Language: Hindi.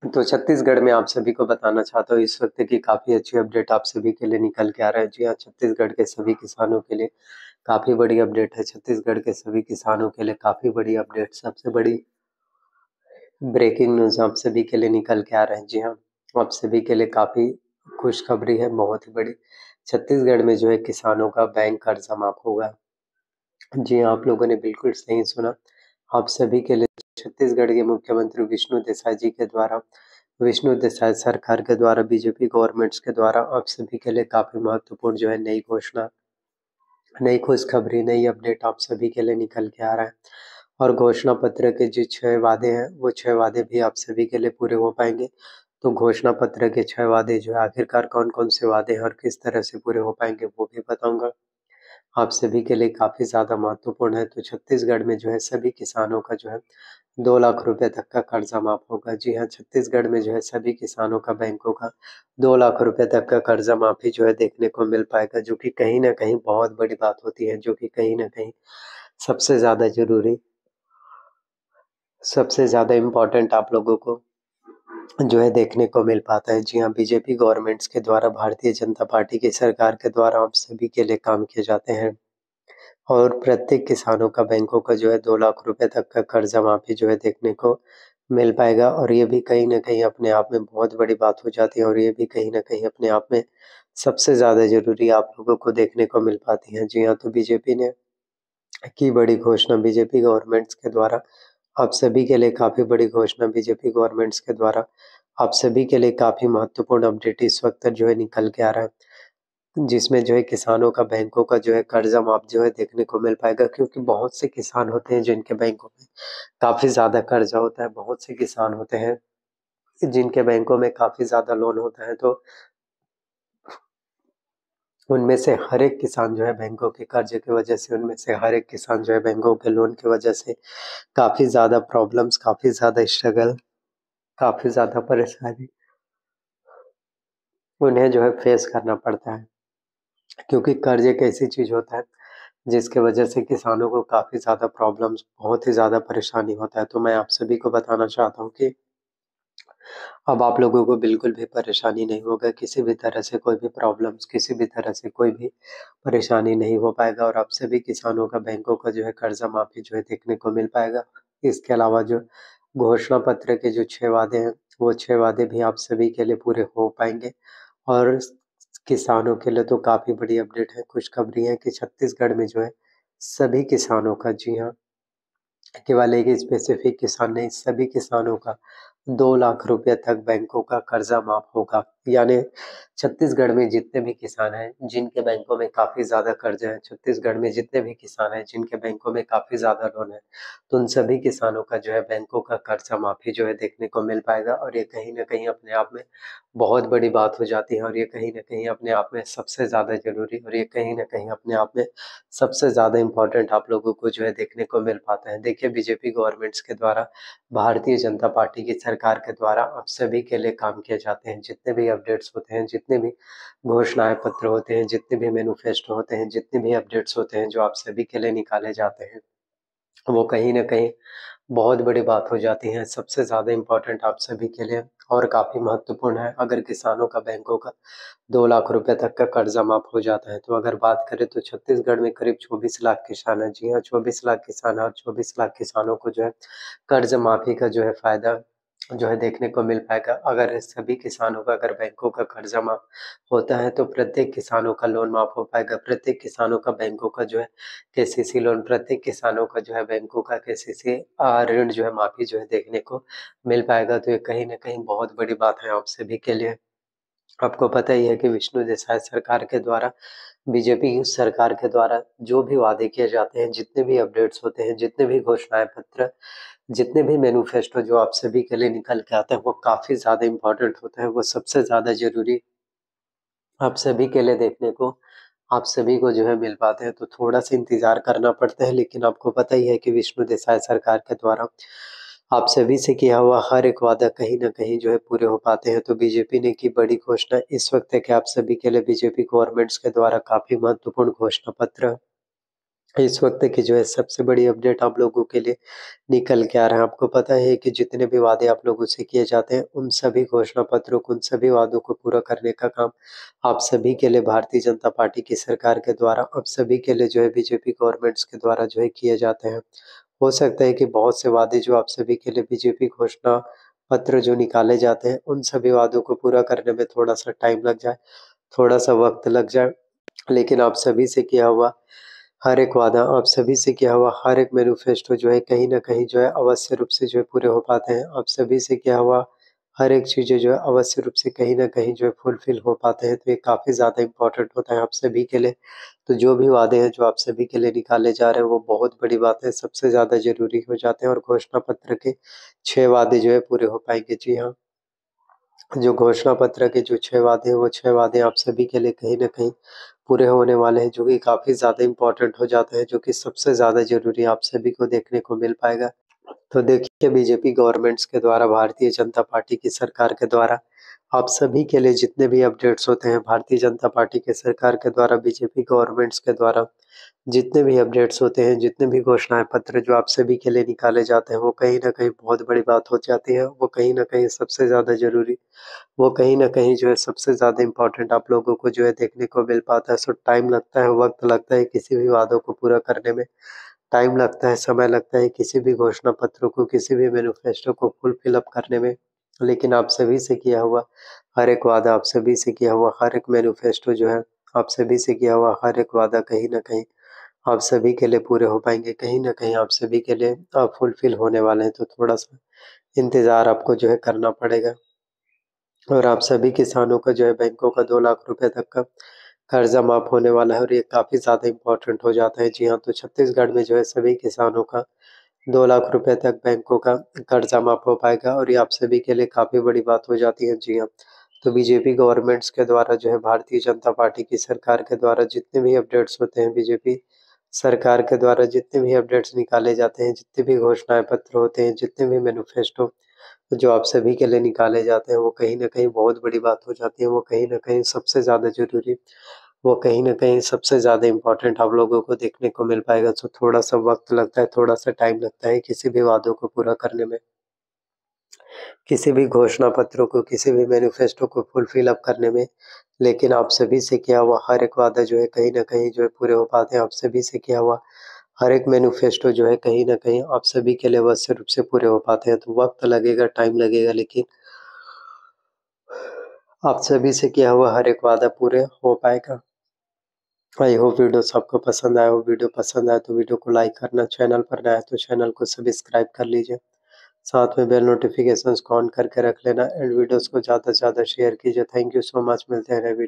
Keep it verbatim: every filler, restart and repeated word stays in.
तो छत्तीसगढ़ में आप सभी को बताना चाहता हूँ इस वक्त की काफ़ी अच्छी अपडेट आप सभी के लिए निकल के आ रहा है। जी हाँ, छत्तीसगढ़ के सभी किसानों के लिए काफ़ी बड़ी अपडेट है। छत्तीसगढ़ के सभी किसानों के लिए काफ़ी बड़ी अपडेट, सबसे बड़ी ब्रेकिंग न्यूज़ आप सभी के लिए निकल के आ रहे हैं। जी हाँ, आप सभी के लिए काफ़ी खुशखबरी है, बहुत ही बड़ी। छत्तीसगढ़ में जो है किसानों का बैंक कर्जा माफ होगा। जी हाँ, आप लोगों ने बिल्कुल सही सुना। आप सभी के लिए छत्तीसगढ़ के मुख्यमंत्री विष्णु देसाई जी के द्वारा विष्णु देसाई सरकार के द्वारा बीजेपी गवर्नमेंट्स के द्वारा आप सभी के लिए काफ़ी महत्वपूर्ण जो है नई घोषणा, नई खुशखबरी, नई अपडेट आप सभी के लिए निकल के आ रहा है। और घोषणा पत्र के जो छह वादे हैं वो छह वादे भी आप सभी के लिए पूरे हो पाएंगे। तो घोषणा पत्र के छह वादे जो है आखिरकार कौन कौन से वादे हैं और किस तरह से पूरे हो पाएंगे वो भी बताऊंगा। आप सभी के लिए काफ़ी ज़्यादा महत्वपूर्ण है। तो छत्तीसगढ़ में जो है सभी किसानों का जो है दो लाख रुपए तक का कर्जा माफ होगा। जी हाँ, छत्तीसगढ़ में जो है सभी किसानों का बैंकों का दो लाख रुपए तक का कर्जा माफी जो है देखने को मिल पाएगा, जो कि कहीं न कहीं बहुत बड़ी बात होती है, जो कि कहीं न कहीं सबसे ज़्यादा ज़रूरी, सबसे ज़्यादा इम्पोर्टेंट आप लोगों को जो है देखने को मिल पाता है। जी हाँ, बीजेपी गवर्नमेंट्स के द्वारा, भारतीय जनता पार्टी की सरकार के द्वारा आप सभी के लिए काम किए जाते हैं। और प्रत्येक किसानों का बैंकों का जो है दो लाख रुपए तक का कर्जा माफी जो है देखने को मिल पाएगा। और ये भी कहीं न कहीं अपने आप में बहुत बड़ी बात हो जाती है और ये भी कहीं न कहीं अपने आप में सबसे ज़्यादा ज़रूरी आप लोगों को देखने को मिल पाती है। जी हाँ, तो बीजेपी ने की बड़ी घोषणा, बीजेपी गवर्नमेंट्स के द्वारा आप सभी के लिए काफ़ी बड़ी घोषणा, बीजेपी गवर्नमेंट्स के द्वारा आप सभी के लिए काफ़ी महत्वपूर्ण अपडेट इस वक़्त जो है निकल के आ रहा है। जिसमें जो है किसानों का बैंकों का जो है कर्जा माफ जो है देखने को मिल पाएगा, क्योंकि बहुत से किसान होते हैं जिनके बैंकों में काफ़ी ज़्यादा कर्जा होता है, बहुत से किसान होते हैं जिनके बैंकों में काफ़ी ज़्यादा लोन होता है। तो उनमें से हर एक किसान जो है बैंकों के कर्जे की वजह से, उनमें से हर एक किसान जो है बैंकों के लोन की वजह से काफ़ी ज़्यादा प्रॉब्लम्स, काफ़ी ज़्यादा स्ट्रगल, काफ़ी ज़्यादा परेशानी उन्हें जो है फेस करना पड़ता है। क्योंकि कर्ज एक ऐसी चीज़ होता है जिसके वजह से किसानों को काफ़ी ज़्यादा प्रॉब्लम्स, बहुत ही ज़्यादा परेशानी होता है। तो मैं आप सभी को बताना चाहता हूँ कि अब आप लोगों को बिल्कुल भी परेशानी नहीं होगा, किसी भी तरह से कोई भी प्रॉब्लम्स, किसी भी तरह से कोई भी परेशानी नहीं हो पाएगा और आप सभी किसानों का बैंकों का जो है कर्जा माफी जो है देखने को मिल पाएगा। इसके अलावा जो घोषणा पत्र के जो छह वादे हैं, वो छह वादे भी आप सभी के लिए पूरे हो पाएंगे। और किसानों के लिए तो काफ़ी बड़ी अपडेट है, खुशखबरी है कि छत्तीसगढ़ में जो है सभी किसानों का, जी हाँ, केवल एक स्पेसिफिक किसान नहीं, सभी किसानों का दो लाख रुपए तक बैंकों का कर्जा माफ होगा। यानी छत्तीसगढ़ में जितने भी किसान हैं जिनके बैंकों में काफ़ी ज़्यादा कर्जा है, छत्तीसगढ़ में जितने भी किसान हैं जिनके बैंकों में काफ़ी ज़्यादा लोन है, तो उन सभी किसानों का जो है बैंकों का कर्जा माफी जो है देखने को मिल पाएगा। और ये कहीं न कहीं अपने आप में बहुत बड़ी बात हो जाती है और ये कहीं न कहीं अपने आप में सबसे ज़्यादा ज़रूरी और ये कहीं न कहीं अपने आप में सबसे ज़्यादा इम्पोर्टेंट आप लोगों को जो है देखने को मिल पाता है। देखिए, बीजेपी गवर्नमेंट्स के द्वारा, भारतीय जनता पार्टी की सरकार के द्वारा आप सभी के लिए काम किए जाते हैं। जितने भी अपडेट्स होते हैं, जितने भी घोषणाएँ पत्र होते हैं, जितने भी मैनिफेस्टो होते हैं, जितने भी अपडेट्स होते हैं जो आप सभी के लिए निकाले जाते हैं, वो कहीं न कहीं बहुत बड़ी बात हो जाती है, सबसे ज़्यादा इम्पोर्टेंट आप सभी के लिए और काफ़ी महत्वपूर्ण है। अगर किसानों का बैंकों का दो लाख रुपए तक का कर्जा माफ हो जाता है, तो अगर बात करें तो छत्तीसगढ़ में करीब चौबीस लाख किसान हैं। जी हाँ, चौबीस लाख किसान हैं और चौबीस लाख किसानों को जो है कर्ज माफी का जो है फ़ायदा जो है देखने को मिल पाएगा। अगर सभी किसानों का, अगर बैंकों का कर्जा माफ होता है तो प्रत्येक किसानों का लोन माफ हो पाएगा, प्रत्येक किसानों का बैंकों का जो है केसीसी लोन, प्रत्येक किसानों का जो है बैंकों का केसीसी अ, ऋण जो है माफी जो है देखने को मिल पाएगा। तो ये कहीं न कहीं बहुत बड़ी बात है आप सभी के लिए। आपको पता ही है कि विष्णु देसाई सरकार के द्वारा, बीजेपी सरकार के द्वारा जो भी वादे किए जाते हैं, जितने भी अपडेट्स होते हैं, जितने भी घोषणाएँ पत्र, जितने भी मैनिफेस्टो जो आप सभी के लिए निकल के आते हैं, वो काफ़ी ज़्यादा इम्पोर्टेंट होते हैं, वो सबसे ज़्यादा ज़रूरी आप सभी के लिए देखने को, आप सभी को जो है मिल पाते हैं। तो थोड़ा-सा इंतज़ार करना पड़ता है, लेकिन आपको पता ही है कि विष्णु देसाई सरकार के द्वारा आप सभी से किया हुआ हर एक वादा कहीं न कहीं जो है पूरे हो पाते हैं। तो बीजेपी ने की बड़ी घोषणा इस वक़्त है कि आप सभी के लिए बीजेपी गवर्नमेंट्स के द्वारा काफ़ी महत्वपूर्ण घोषणा पत्र इस वक़्त की जो है सबसे बड़ी अपडेट आप लोगों के लिए निकल के आ रहा है। आपको पता है कि जितने भी वादे आप लोगों से किए जाते हैं, उन सभी घोषणा पत्रों को, उन सभी वादों को पूरा करने का काम आप सभी के लिए भारतीय जनता पार्टी की सरकार के द्वारा, अब सभी के लिए जो है बीजेपी गवर्नमेंट्स के द्वारा जो है किए जाते हैं। हो सकता है कि बहुत से वादे जो आप सभी के लिए बीजेपी घोषणा पत्र जो निकाले जाते हैं, उन सभी वादों को पूरा करने में थोड़ा-सा टाइम लग जाए, थोड़ा-सा वक़्त लग जाए। लेकिन आप सभी से किया हुआ हर एक वादा, आप सभी से किया हुआ हर एक मैनिफेस्टो जो है कहीं न कहीं जो है अवश्य रूप से जो है पूरे हो पाते हैं। आप सभी से किया हुआ हर एक चीज़ें जो है अवश्य रूप से कहीं न कहीं जो है फुलफ़िल हो पाते हैं, तो ये काफ़ी ज़्यादा इम्पोर्टेंट होता है आप सभी के लिए। तो जो भी वादे हैं, जो आप सभी के लिए निकाले जा रहे हैं, वो बहुत बड़ी बात है, सबसे ज़्यादा ज़रूरी हो जाते हैं और घोषणा पत्र के छह वादे जो है पूरे हो पाएँगे। जी हाँ। जो घोषणा पत्र के जो छह वादे हैं, वो छह वादे आप सभी के लिए कहीं न कहीं पूरे होने वाले हैं, जो कि काफ़ी ज़्यादा इम्पोर्टेंट हो जाते हैं, जो कि सबसे ज़्यादा ज़रूरी आप सभी को देखने को मिल पाएगा। तो देखिए बीजेपी गवर्नमेंट्स के द्वारा, भारतीय जनता पार्टी की सरकार के द्वारा आप सभी के लिए जितने भी अपडेट्स होते हैं, भारतीय जनता पार्टी के सरकार के द्वारा, बीजेपी गवर्नमेंट्स के द्वारा जितने भी अपडेट्स होते हैं, जितने भी घोषणाएँ पत्र जो आप सभी के लिए निकाले जाते हैं, वो कहीं न कहीं बहुत बड़ी बात हो जाती है। वो कहीं न कहीं सबसे ज़्यादा ज़रूरी, वो कहीं न कहीं जो है सबसे ज़्यादा इम्पोर्टेंट आप लोगों को जो है देखने को मिल पाता है। सो टाइम लगता है, वक़्त लगता है किसी भी वादों को पूरा करने में, टाइम लगता है, समय लगता है किसी भी घोषणा पत्रों को, किसी भी मैनिफेस्टो को फुलफ़िल अप करने में। लेकिन आप सभी से किया हुआ हर एक वादा, आप सभी से किया हुआ हर एक मैनिफेस्टो जो है, आप सभी से किया हुआ हर एक वादा कहीं न कहीं आप सभी के लिए पूरे हो पाएँगे, कहीं न कहीं आप सभी के लिए अ, फुलफ़िल होने वाले हैं। तो थोड़ा-सा इंतज़ार आपको जो है करना पड़ेगा। और आप सभी किसानों का जो है बैंकों का दो लाख रुपए तक का कर्ज़ा माफ़ होने वाला है और ये काफ़ी ज़्यादा इम्पोर्टेंट हो जाता है। जी हाँ, तो छत्तीसगढ़ में जो है सभी किसानों का दो लाख रुपए तक बैंकों का कर्ज़ा माफ़ हो पाएगा और ये आप सभी के लिए काफ़ी बड़ी बात हो जाती है। जी हाँ, तो बीजेपी गवर्नमेंट्स के द्वारा जो है, भारतीय जनता पार्टी की सरकार के द्वारा जितने भी अपडेट्स होते हैं, बीजेपी सरकार के द्वारा जितने भी अपडेट्स निकाले जाते हैं, जितने भी घोषणाएँ पत्र होते हैं, जितने भी मैनिफेस्टो जो आप सभी के लिए निकाले जाते हैं, वो कहीं न कहीं बहुत बड़ी बात हो जाती है। वो कहीं न कहीं सबसे ज़्यादा ज़रूरी, वो कहीं न कहीं सबसे ज़्यादा इम्पोर्टेंट आप लोगों को देखने को मिल पाएगा। तो थोड़ा-सा वक़्त लगता है, थोड़ा-सा टाइम लगता है किसी भी वादों को पूरा करने में। किसी भी घोषणा पत्रों को, किसी भी मैनिफेस्टो को फुलफ़िल अप करने में, लेकिन आप सभी से किया हुआ हर एक वादा जो है कहीं न कहीं जो है पूरे हो पाते हैं। आप सभी से किया हुआ हर एक मैनिफेस्टो जो है कहीं न कहीं आप सभी के लिए अवश्य रूप से पूरे हो पाते हैं। तो वक़्त लगेगा, टाइम लगेगा, लेकिन आप सभी से किया हुआ हर एक वादा पूरे हो पाएगा। आई होप वीडियो सबको पसंद आया हो। वीडियो पसंद आए तो वीडियो को लाइक करना, चैनल पर नया है तो चैनल को सब्सक्राइब कर लीजिए। साथ में बेल नोटिफ़िकेशंस को ऑन करके रख लेना एंड वीडियोज़ को ज़्यादा से ज़्यादा शेयर कीजिए। थैंक यू सो मच, मिलते हैं नए वीडियो